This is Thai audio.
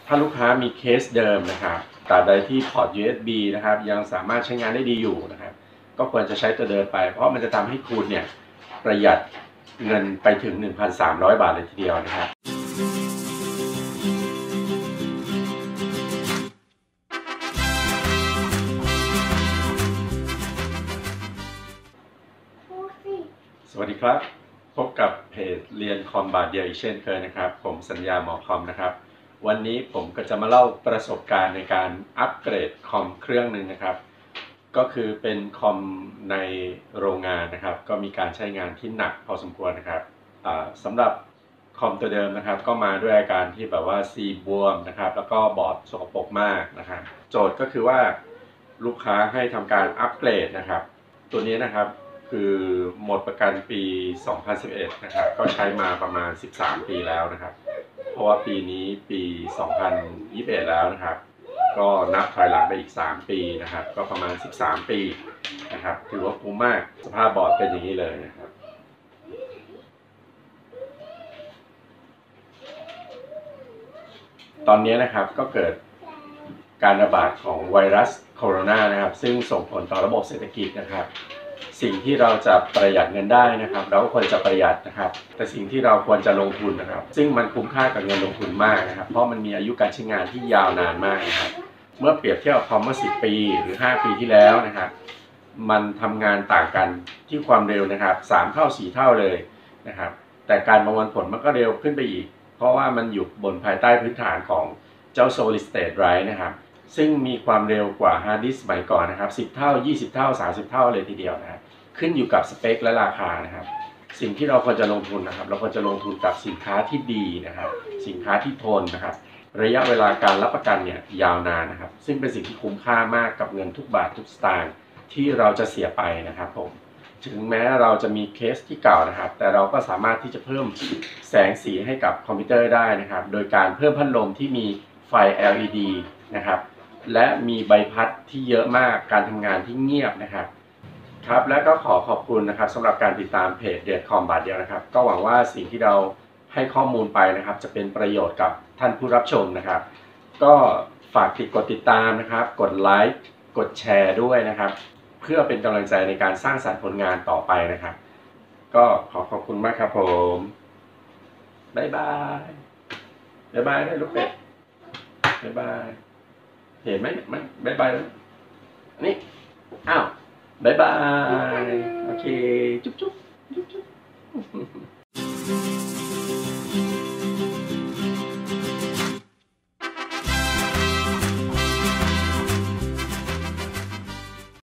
ถ้าลูกค้ามีเคสเดิมนะครับตราบใดที่พอร์ต USB นะครับยังสามารถใช้งานได้ดีอยู่นะครับก็ควรจะใช้ตัวเดิมไปเพราะมันจะทำให้คุณเนี่ยประหยัดเงินไปถึง 1,300 บาทเลยทีเดียวนะครับสวัสดีครับพบกับเพจเรียนคอมบาทเดียวอีกเช่นเคยนะครับผมสัญญาหมอคอมนะครับวันนี้ผมก็จะมาเล่าประสบการณ์ในการอัปเกรดคอมเครื่องหนึ่งนะครับก็คือเป็นคอมในโรงงานนะครับก็มีการใช้งานที่หนักพอสมควรนะครับสำหรับคอมตัวเดิมนะครับก็มาด้วยอาการที่แบบว่าซีบวมนะครับแล้วก็บอร์ดสกปรกมากนะครับโจทย์ก็คือว่าลูกค้าให้ทำการอัปเกรดนะครับตัวนี้นะครับคือหมดประกันปี 2011 นะครับก็ใช้มาประมาณ 13 ปีแล้วนะครับเพราะว่าปีนี้ปี 2021 แล้วนะครับก็นับถอยหลังไปอีก 3 ปีนะครับก็ประมาณ 13 ปีนะครับถือว่าคุ้มมากสภาพบอร์ดเป็นอย่างนี้เลยนะครับตอนนี้นะครับก็เกิดการระบาดของไวรัสโคโรนานะครับซึ่งส่งผลต่อระบบเศรษฐกิจนะครับสิ่งที่เราจะประหยัดเงินได้นะครับเราก็ควรจะประหยัดนะครับแต่สิ่งที่เราควรจะลงทุนนะครับซึ่งมันคุ้มค่ากับเงินลงทุนมากนะครับเพราะมันมีอายุการใช้งานที่ยาวนานมากนะครับเมื่อเปรียบเทียบกับคอมเมื่อ10 ปีหรือ 5 ปีที่แล้วนะครับมันทำงานต่างกันที่ความเร็วนะครับ3 เท่า 4 เท่าเลยนะครับแต่การประมวลผลมันก็เร็วขึ้นไปอีกเพราะว่ามันอยู่บนภายใต้พื้นฐานของเจ้า Solid State Drive นะครับซึ่งมีความเร็วกว่าฮาร์ดดิสก์สมัยก่อนนะครับ10 เท่า 20 เท่า 30 เท่าเลยทีเดียวนะครับขึ้นอยู่กับสเปคและราคานะครับสิ่งที่เราควรจะลงทุนนะครับเราควรจะลงทุนกับสินค้าที่ดีนะครับสินค้าที่ทนนะครับระยะเวลาการรับประกันเนี่ยยาวนานนะครับซึ่งเป็นสิ่งที่คุ้มค่ามากกับเงินทุกบาททุกสตางค์ที่เราจะเสียไปนะครับผมถึงแม้เราจะมีเคสที่เก่านะครับแต่เราก็สามารถที่จะเพิ่มแสงสีให้กับคอมพิวเตอร์ได้นะครับโดยการเพิ่มพัดลมที่มีไฟ LED นะครับและมีใบพัดที่เยอะมากการทำงานที่เงียบนะครับครับและก็ขอขอบคุณนะครับสำหรับการติดตามเพจเดือดคอมบาทเดียวนะครับก็หวังว่าสิ่งที่เราให้ข้อมูลไปนะครับจะเป็นประโยชน์กับท่านผู้รับชมนะครับก็ฝากกดติดตามนะครับกดไลค์กดแชร์ด้วยนะครับเพื่อเป็นกำลังใจในการสร้างสรรค์ผลงานต่อไปนะครับก็ขอขอบคุณมากครับผมบ๊ายบายบ๊ายบายได้ลูกเป็ดบ๊ายบายเห็นไหมมันบ๊ายบายแล้วนี่อ้าวบ๊ายบายโอเคจุ๊บจุ๊บจุ๊บจุ๊บ